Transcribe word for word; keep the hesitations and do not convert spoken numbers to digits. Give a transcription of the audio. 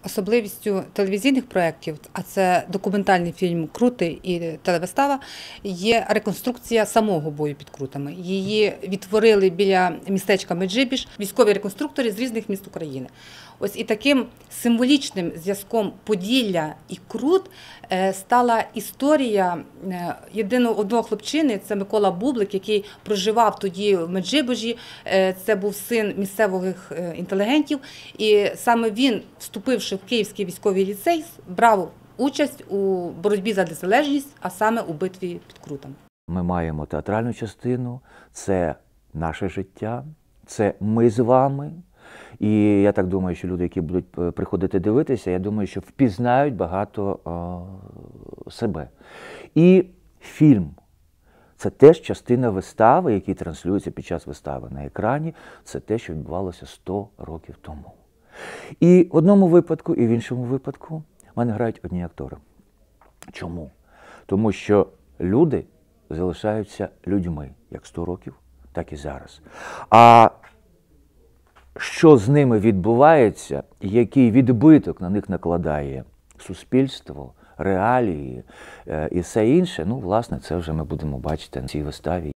Особливістю телевізійних проєктів, а це документальний фільм «Крути» і телевистава, є реконструкція самого бою під Крутами. Її відтворили біля містечка Меджибіж військові реконструктори з різних міст України. Ось і таким символічним зв'язком Поділля і Крут стала історія єдиного одного хлопчини, це Микола Бублик, який проживав тоді в Меджибіжі. Це був син місцевих інтелігентів, і саме він, вступивши в Київський військовий ліцей, брав участь у боротьбі за незалежність, а саме у битві під Крутами. Ми маємо театральну частину, це наше життя, це ми з вами. І я так думаю, що люди, які будуть приходити дивитися, я думаю, що впізнають багато о, себе. І фільм – це теж частина вистави, який транслюється під час вистави на екрані. Це те, що відбувалося сто років тому. І в одному випадку, і в іншому випадку в мене грають одні актори. Чому? Тому що люди залишаються людьми, як сто років, так і зараз. А що з ними відбувається, який відбиток на них накладає суспільство, реалії і все інше, ну, власне, це вже ми будемо бачити на цій виставі.